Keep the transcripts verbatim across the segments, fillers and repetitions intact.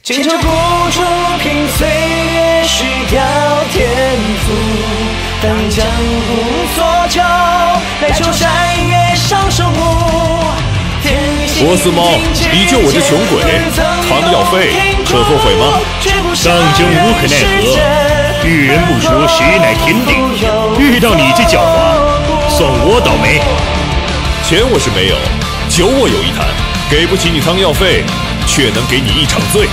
千秋不出凭岁月，虚掉天赋。当江湖所求，来求山岳上守护。 波斯猫，你救我这穷鬼，汤药费，可后悔吗？ 当真无可奈何，遇人不淑，实乃天定。遇到你这狡猾，算我倒霉。 钱我是没有，酒我有一坛，给不起你汤药费，却能给你一场醉。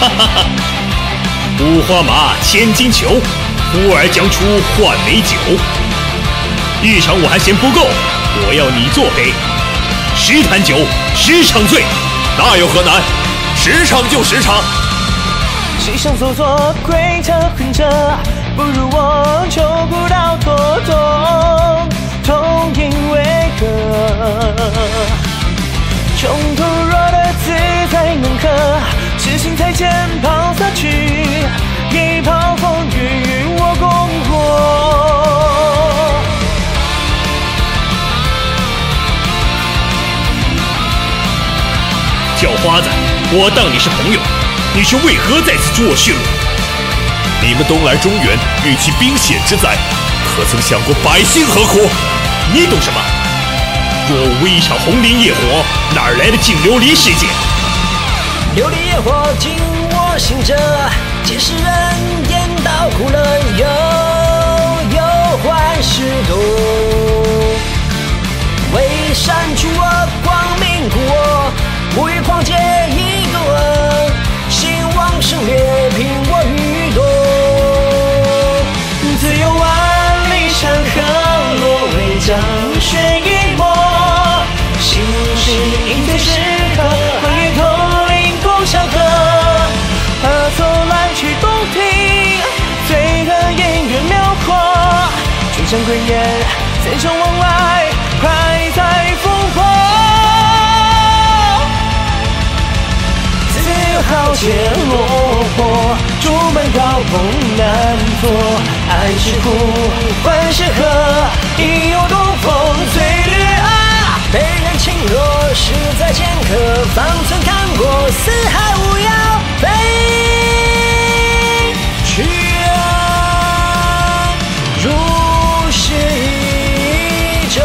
五花马，千金裘，呼儿将出换美酒。一场我还嫌不够，我要你作陪。十坛酒，十场醉， 那有何难？十场就十场。 世上所作鬼特混着，不如我求不到妥妥，痛因为何？穷途若的自在能可，痴心才见抛洒去，一泡风雨与我共活。 叫花子，我当你是朋友，你却为何在此助我血路？ 你们东来中原，遇其兵险之灾，可曾想过百姓何苦？ 你懂什么？若无一场红林烈火，哪来的尽琉璃世界？ 琉璃烈火尽我心者，几世人颠倒苦乐，悠悠幻世度。为删除我光明故我。无欲狂劫一个吻，兴旺盛烈凭我欲夺。自有万里山河，若为江雪一抹。心事应对时刻，欢愉同林共祥和。何所来去洞庭，醉得烟月描阔。春山归雁，三生往来，快在烽火。豪杰落魄，竹门高峰难坐。爱是苦，欢是贺，亦有东风岁月啊！被人情若实在剑客，方寸看过四海无杳飞去啊！如是一者。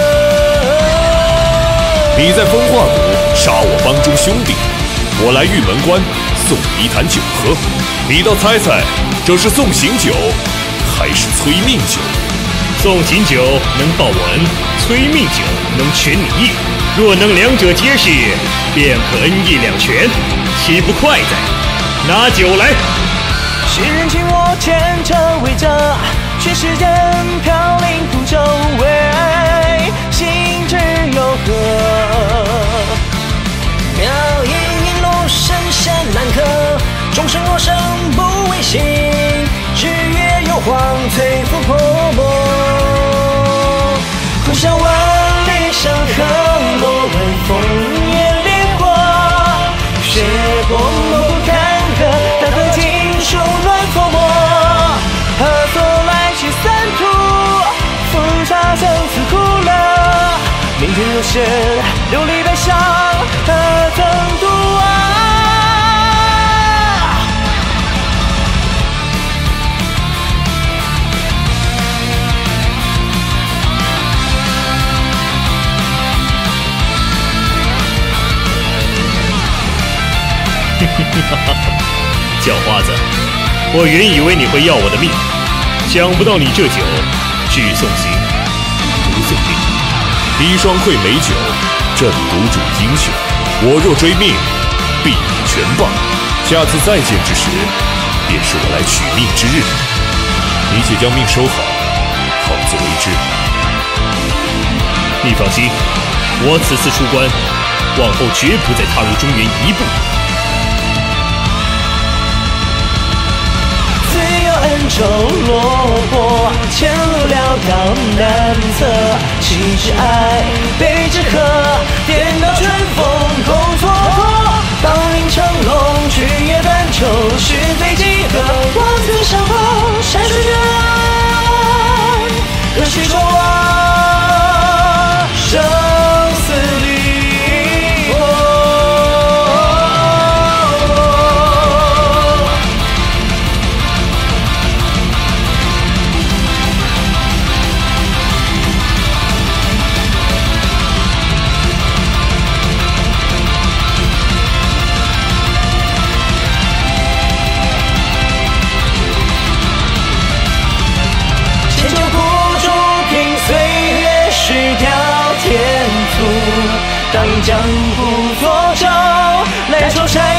你在风化谷杀我帮中兄弟。我来玉门关送你一坛酒喝，你倒猜猜，这是送行酒还是催命酒？ 送行酒能报我恩，催命酒能全你意。若能两者皆是，便可恩义两全，岂不快哉？拿酒来！ 世人请我前车为证，全世间飘零苦周围，心之有何？妙音深深难克，终身若生不为心，日月有黄摧覆泼墨。苦笑万里山河，莫问烽烟烈火。血泊莫不坎坷，但何尽数乱佛魔。何所来去三途，浮沙生死苦乐。明天若现琉璃白香，何曾独啊？ 叫花子，我原以为你会要我的命，想不到你这酒只送行不送命。 砒霜馈美酒，朕独主英雄。我若追命，必赢全棒。下次再见之时，便是我来取命之日。你且将命收好，好自为之。 你放心，我此次出关，往后绝不再踏入中原一步。 恩仇落魄，前路寥寥难测。弃之爱，悲之恨，颠倒春风共蹉跎。当凌成龙，去也半秋，是非几何？望子成凤，山水远，热血中啊，生死离合。 重生。